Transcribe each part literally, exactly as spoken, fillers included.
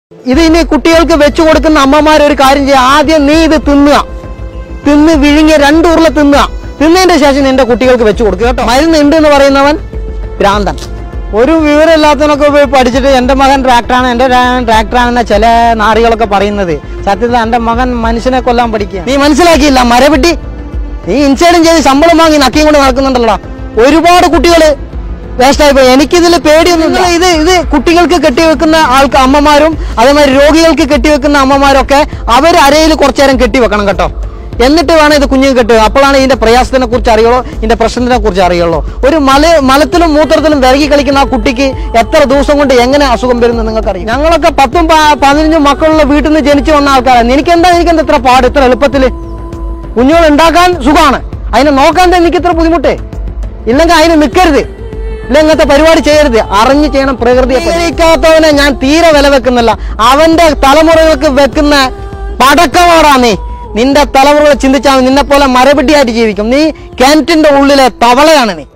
ഇത് ഇനി കുട്ടികൾക്ക് വെച്ചു കൊടുക്കുന്ന അമ്മമാർ ഒരു കാര്യം ചെയ്യുക. ആദ്യം നീ ഇത് തിന്നുക, തിന്ന് വിഴുങ്ങിയ രണ്ട് ഉരുള തിന്നുക. തിന്നതിന്റെ ശേഷം നിന്റെ കുട്ടികൾക്ക് വെച്ചു കൊടുക്കുക കേട്ടോ. മരുന്ന് ഉണ്ട് എന്ന് പറയുന്നവൻ ഭ്രാന്തൻ. ഒരു വിവരമില്ലാത്തവനൊക്കെ പോയി പഠിച്ചിട്ട് എൻ്റെ മകൻ ട്രാക്ടറാണ്, എൻ്റെ ട്രാക്ടറാണെന്ന ചില നാറികളൊക്കെ പറയുന്നത്. സത്യത്തിൽ എൻ്റെ മകൻ മനുഷ്യനെ കൊല്ലാൻ പഠിക്കുക. നീ മനസ്സിലാക്കിയില്ല മരപ്പെട്ടി. നീ ഇൻസൈഡും ചെയ്ത് ശമ്പളം വാങ്ങി നക്കിയും കൊണ്ട് നടക്കുന്നുണ്ടല്ലോ. ഒരുപാട് കുട്ടികൾ വേസ്റ്റായി പോയി. എനിക്കിതിൽ പേടിയൊന്നും. ഇത് ഇത് കുട്ടികൾക്ക് കെട്ടിവെക്കുന്ന ആൾക്ക് അമ്മമാരും അതേമാതിരി രോഗികൾക്ക് കെട്ടിവെക്കുന്ന അമ്മമാരൊക്കെ അവർ അരയിൽ കുറച്ചു നേരം കെട്ടിവെക്കണം കേട്ടോ. എന്നിട്ട് വേണം ഇത് കുഞ്ഞുങ്ങൾ കെട്ടുക. അപ്പോഴാണ് ഇതിന്റെ പ്രയാസത്തിനെ കുറിച്ച് അറിയുള്ളൂ, ഇതിന്റെ പ്രശ്നത്തിനെ കുറിച്ച് അറിയുള്ളൂ. ഒരു മല മലത്തിലും മൂത്രത്തിലും വിറകി കളിക്കുന്ന ആ കുട്ടിക്ക് എത്ര ദിവസം കൊണ്ട് എങ്ങനെ അസുഖം വരുന്നു നിങ്ങൾക്കറിയാം. ഞങ്ങളൊക്കെ പത്തും പതിനഞ്ചും മക്കളുള്ള വീട്ടിൽ നിന്ന് ജനിച്ചു വന്ന ആൾക്കാരാണ്. എനിക്കെന്താ എനിക്കെന്താ ഇത്ര പാട്, ഇത്ര എളുപ്പത്തിൽ കുഞ്ഞുങ്ങൾ ഉണ്ടാക്കാൻ സുഖമാണ്, അതിനെ നോക്കാൻ തന്നെ എനിക്ക് ഇത്ര ബുദ്ധിമുട്ട്. ഇല്ലെങ്കിൽ അതിന് നിൽക്കരുത്, ഇല്ല ഇങ്ങനത്തെ പരിപാടി ചെയ്യരുത്. അറിഞ്ഞു ചെയ്യണം. പ്രകൃതിയെ പരിഹരിക്കാത്തവനെ ഞാൻ തീരെ വില വെക്കുന്നില്ല. അവന്റെ തലമുറകൾക്ക് വെക്കുന്ന പടക്കമാടാ നീ. നിന്റെ തലമുറകൾ ചിന്തിച്ചാൽ നിന്നെ പോലെ മരപ്പെട്ടിയായിട്ട് ജീവിക്കും. നീ കിണറ്റിന്റെ ഉള്ളിലെ തവളയാണ് നീ.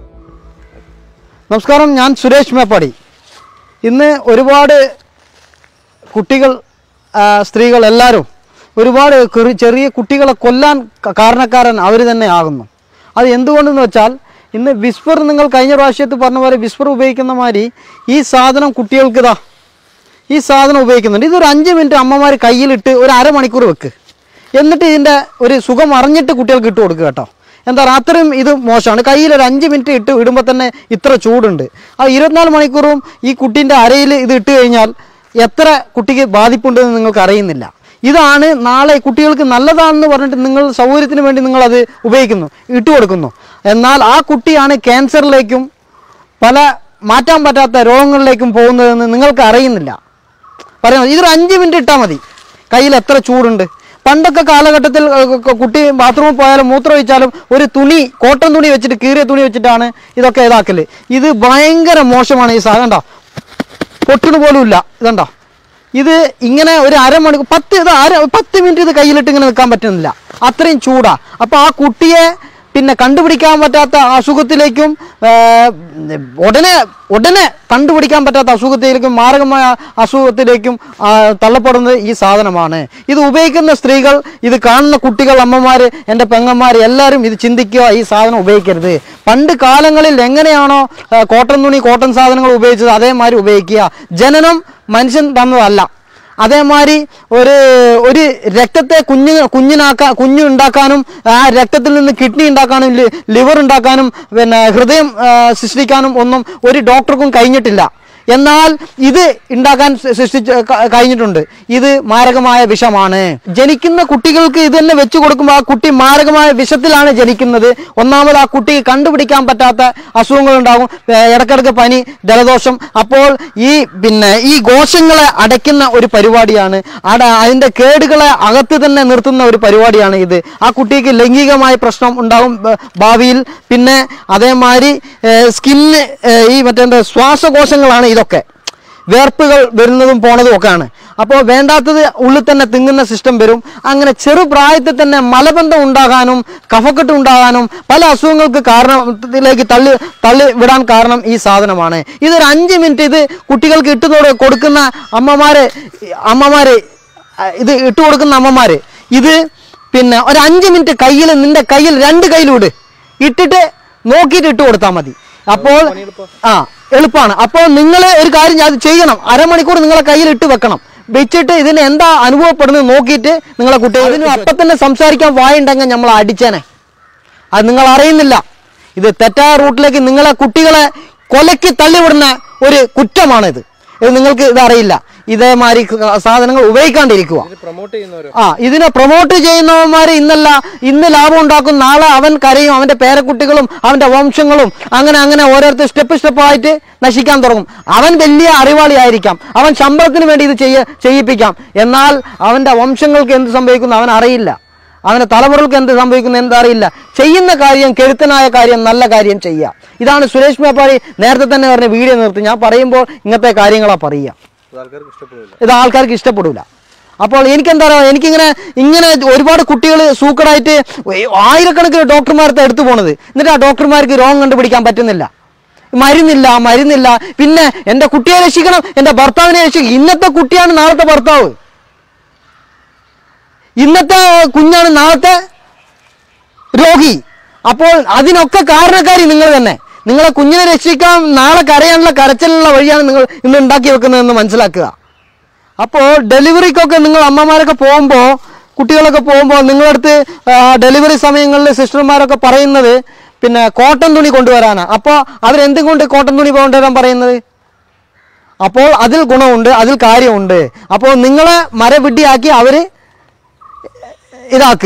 നമസ്കാരം, ഞാൻ സുരേഷ് മേപ്പാടി. ഇന്ന് ഒരുപാട് കുട്ടികൾ, സ്ത്രീകൾ എല്ലാവരും ഒരുപാട് ചെറിയ കുട്ടികളെ കൊല്ലാൻ കാരണക്കാരൻ അവർ തന്നെ ആകുന്നു. അത് എന്തുകൊണ്ടെന്ന് വെച്ചാൽ ഇന്ന് വിസ്പർ, നിങ്ങൾ കഴിഞ്ഞ പ്രാവശ്യത്ത് പറഞ്ഞ പോലെ വിസ്പർ ഉപയോഗിക്കുന്ന മാതിരി ഈ സാധനം കുട്ടികൾക്ക് ഇതാ ഈ സാധനം ഉപയോഗിക്കുന്നുണ്ട്. ഇതൊരു അഞ്ച് മിനിറ്റ് അമ്മമാർ കയ്യിലിട്ട് ഒരു അരമണിക്കൂർ വെക്ക്. എന്നിട്ട് ഇതിൻ്റെ ഒരു സുഖം അറിഞ്ഞിട്ട് കുട്ടികൾക്ക് ഇട്ട് കൊടുക്കുക കേട്ടോ. എന്താ പറയുക, അത്രയും ഇത് മോശമാണ്. കയ്യിൽ ഒരു അഞ്ച് മിനിറ്റ് ഇട്ട് ഇടുമ്പോൾ തന്നെ ഇത്ര ചൂടുണ്ട്. ആ ഇരുപത്തിനാല് മണിക്കൂറും ഈ കുട്ടീൻ്റെ അരയിൽ ഇത് ഇട്ട് കഴിഞ്ഞാൽ എത്ര കുട്ടിക്ക് ബാധിപ്പുണ്ടെന്ന് നിങ്ങൾക്ക് അറിയുന്നില്ല. ഇതാണ് നാളെ കുട്ടികൾക്ക് നല്ലതാണെന്ന് പറഞ്ഞിട്ട് നിങ്ങൾ സൗകര്യത്തിന് വേണ്ടി നിങ്ങളത് ഉപയോഗിക്കുന്നു, ഇട്ട് കൊടുക്കുന്നു. എന്നാൽ ആ കുട്ടിയാണ് ക്യാൻസറിലേക്കും പല മാറ്റാൻ പറ്റാത്ത രോഗങ്ങളിലേക്കും പോകുന്നതെന്ന് നിങ്ങൾക്ക് അറിയുന്നില്ല. പറയുന്നത് ഇതൊരു അഞ്ച് മിനിറ്റ് ഇട്ടാൽ മതി. കയ്യിൽ എത്ര ചൂടുണ്ട്. പണ്ടൊക്കെ കാലഘട്ടത്തിൽ കുട്ടി ബാത്റൂമിൽ പോയാലും മൂത്രം ഒഴിച്ചാലും ഒരു തുണി, കോട്ടൺ തുണി വെച്ചിട്ട്, കീറിയ തുണി വെച്ചിട്ടാണ് ഇതൊക്കെ ഇതാക്കല്. ഇത് ഭയങ്കര മോശമാണ്. ഈ സാധനം ഉണ്ടോ, പൊട്ടുന്നു പോലും ഇല്ല. ഇതുണ്ടോ, ഇത് ഇങ്ങനെ ഒരു അരമണിക്കൂർ പത്ത് ഇത് അര പത്ത് മിനിറ്റ് ഇത് കയ്യിലിട്ട് ഇങ്ങനെ നിൽക്കാൻ പറ്റുന്നില്ല, അത്രയും ചൂടാ. അപ്പോൾ ആ കുട്ടിയെ പിന്നെ കണ്ടുപിടിക്കാൻ പറ്റാത്ത അസുഖത്തിലേക്കും ഉടനെ ഉടനെ കണ്ടുപിടിക്കാൻ പറ്റാത്ത അസുഖത്തിലേക്കും മാരകമായ അസുഖത്തിലേക്കും തള്ളപ്പെടുന്നത് ഈ സാധനമാണ്. ഇത് ഉപയോഗിക്കുന്ന സ്ത്രീകൾ, ഇത് കാണുന്ന കുട്ടികൾ, അമ്മമാർ, എൻ്റെ പെങ്ങന്മാർ എല്ലാവരും ഇത് ചിന്തിക്കുക, ഈ സാധനം ഉപയോഗിക്കരുത്. പണ്ട് കാലങ്ങളിൽ എങ്ങനെയാണോ കോട്ടൺ തുണി, കോട്ടൺ സാധനങ്ങൾ ഉപയോഗിച്ചത് അതേമാതിരി ഉപയോഗിക്കുക. ജനനം മനുഷ്യൻ തന്നതല്ല. അതേമാതിരി ഒരു ഒരു രക്തത്തെ കുഞ്ഞ് കുഞ്ഞിനാക്കാ കുഞ്ഞു ഉണ്ടാക്കാനും ആ രക്തത്തിൽ നിന്ന് കിഡ്നി ഉണ്ടാക്കാനും ലിവർ ഉണ്ടാക്കാനും പിന്നെ ഹൃദയം സൃഷ്ടിക്കാനും ഒന്നും ഒരു ഡോക്ടർക്കും കഴിഞ്ഞിട്ടില്ല. എന്നാൽ ഇത് ഉണ്ടാക്കാൻ സൃഷ്ടിച്ച് കഴിഞ്ഞിട്ടുണ്ട്. ഇത് മാരകമായ വിഷമാണ്. ജനിക്കുന്ന കുട്ടികൾക്ക് ഇത് തന്നെ വെച്ചു കൊടുക്കുമ്പോൾ ആ കുട്ടി മാരകമായ വിഷത്തിലാണ് ജനിക്കുന്നത്. ഒന്നാമത് ആ കുട്ടിക്ക് കണ്ടുപിടിക്കാൻ പറ്റാത്ത അസുഖങ്ങൾ ഉണ്ടാകും, ഇടക്കിടക്ക് പനി, ജലദോഷം. അപ്പോൾ ഈ പിന്നെ ഈ കോശങ്ങളെ അടയ്ക്കുന്ന ഒരു പരിപാടിയാണ്, അട അതിൻ്റെ കേടുകളെ അകത്ത് തന്നെ നിർത്തുന്ന ഒരു പരിപാടിയാണ് ഇത്. ആ കുട്ടിക്ക് ലൈംഗികമായ പ്രശ്നം ഉണ്ടാകും ഭാവിയിൽ. പിന്നെ അതേമാതിരി സ്കിന്ന്, ഈ മറ്റേ ശ്വാസകോശങ്ങളാണ് ഇതൊക്കെ, വേർപ്പുകൾ വരുന്നതും പോണതും ഒക്കെയാണ്. അപ്പോൾ വേണ്ടാത്തത് ഉള്ളിൽ തന്നെ തിങ്ങുന്ന സിസ്റ്റം വരും. അങ്ങനെ ചെറുപ്രായത്തിൽ തന്നെ മലബന്ധം ഉണ്ടാകാനും കഫക്കെട്ട് ഉണ്ടാകാനും പല അസുഖങ്ങൾക്ക് കാരണത്തിലേക്ക് തള്ളി തള്ളി വിടാൻ കാരണം ഈ സാധനമാണ്. ഇതൊരു അഞ്ച് മിനിറ്റ് ഇത് കുട്ടികൾക്ക് ഇട്ട് കൊടുക്കുന്ന അമ്മമാര് അമ്മമാര് ഇത് ഇട്ട് കൊടുക്കുന്ന അമ്മമാര് ഇത് പിന്നെ ഒരു അഞ്ച് മിനിറ്റ് കയ്യിൽ, നിന്റെ കയ്യിൽ രണ്ട് കയ്യിലൂടെ ഇട്ടിട്ട് നോക്കിയിട്ട് ഇട്ട് കൊടുത്താൽ മതി. അപ്പോൾ ആ എളുപ്പമാണ്. അപ്പോൾ നിങ്ങൾ ഒരു കാര്യം അത് ചെയ്യണം, അരമണിക്കൂർ നിങ്ങളെ കയ്യിൽ ഇട്ട് വെക്കണം. വെച്ചിട്ട് ഇതിന് എന്താ അനുഭവപ്പെടുന്നത് നോക്കിയിട്ട് നിങ്ങളെ കുട്ടികൾ, ഇതിന് അപ്പം തന്നെ സംസാരിക്കാൻ വായുണ്ടെങ്കിൽ നമ്മൾ അടിച്ചേനെ. അത് നിങ്ങൾ അറിയുന്നില്ല. ഇത് തെറ്റായ റൂട്ടിലേക്ക് നിങ്ങളെ കുട്ടികളെ കൊലയ്ക്ക് തള്ളിവിടുന്ന ഒരു കുറ്റമാണിത്. ഇത് നിങ്ങൾക്ക് ഇതറിയില്ല. ഇതേമാതിരി സാധനങ്ങൾ ഉപയോഗിക്കാണ്ടിരിക്കുക. ആ ഇതിനെ പ്രൊമോട്ട് ചെയ്യുന്നവന്മാര് ഇന്നല്ല ഇന്ന് ലാഭം ഉണ്ടാക്കും, നാളെ അവൻ കരയും, അവന്റെ പേരക്കുട്ടികളും അവന്റെ വംശങ്ങളും അങ്ങനെ അങ്ങനെ ഓരോരുത്തർ സ്റ്റെപ്പ് സ്റ്റെപ്പായിട്ട് നശിക്കാൻ തുടങ്ങും. അവൻ വലിയ അറിവാളി ആയിരിക്കാം, അവൻ ശമ്പളത്തിന് വേണ്ടി ഇത് ചെയ്യ ചെയ്യിപ്പിക്കാം എന്നാൽ അവന്റെ വംശങ്ങൾക്ക് എന്ത് സംഭവിക്കുന്നു അവൻ അറിയില്ല, അവന്റെ തലമുറകൾക്ക് എന്ത് സംഭവിക്കുന്നു എന്തറിയില്ല. ചെയ്യുന്ന കാര്യം, കെഴുത്തനായ കാര്യം, നല്ല കാര്യം ചെയ്യുക. ഇതാണ് സുരേഷ് മേപ്പാടി നേരത്തെ തന്നെ പറഞ്ഞ വീഡിയോ നിർത്തി. ഞാൻ പറയുമ്പോൾ ഇങ്ങനത്തെ കാര്യങ്ങളാണ് പറയുക. ഇത് ആൾക്കാർക്ക് ഇഷ്ടപ്പെടില്ല. അപ്പോൾ എനിക്കെന്താ പറയുക, എനിക്കിങ്ങനെ ഇങ്ങനെ ഒരുപാട് കുട്ടികൾ സൂക്കടായിട്ട് ആയിരക്കണക്കിന് ഡോക്ടർമാർക്ക് എടുത്തു പോണത്, എന്നിട്ട് ആ ഡോക്ടർമാർക്ക് രോഗം കണ്ടുപിടിക്കാൻ പറ്റുന്നില്ല. മരുന്നില്ല മരുന്നില്ല പിന്നെ എൻ്റെ കുട്ടിയെ രക്ഷിക്കണം, എൻ്റെ ഭർത്താവിനെ രക്ഷിക്കണം. ഇന്നത്തെ കുട്ടിയാണ് നാളത്തെ ഭർത്താവ്, ഇന്നത്തെ കുഞ്ഞാണ് നാളത്തെ രോഗി. അപ്പോൾ അതിനൊക്കെ കാരണക്കാരി നിങ്ങൾ തന്നെ. നിങ്ങളെ കുഞ്ഞിനെ രക്ഷിക്കാൻ നാളെ കരയാനുള്ള കരച്ചിലുള്ള വഴിയാണ് നിങ്ങൾ ഇന്ന് ഉണ്ടാക്കി വെക്കുന്നതെന്ന് മനസ്സിലാക്കുക. അപ്പോൾ ഡെലിവറിക്കൊക്കെ നിങ്ങൾ അമ്മമാരൊക്കെ പോകുമ്പോൾ, കുട്ടികളൊക്കെ പോകുമ്പോൾ നിങ്ങളടുത്ത് ഡെലിവറി സമയങ്ങളിൽ സിസ്റ്റർമാരൊക്കെ പറയുന്നത് പിന്നെ കോട്ടൺ തുണി കൊണ്ടുവരാനാണ്. അപ്പോൾ അവരെന്തും കൊണ്ട് കോട്ടൺ തുണി കൊണ്ടുവരാൻ പറയുന്നത്? അപ്പോൾ അതിൽ ഗുണമുണ്ട്, അതിൽ കാര്യമുണ്ട്. അപ്പോൾ നിങ്ങളെ മരവിഡ്ഢിയാക്കി അവർ ഇതാക്കുക.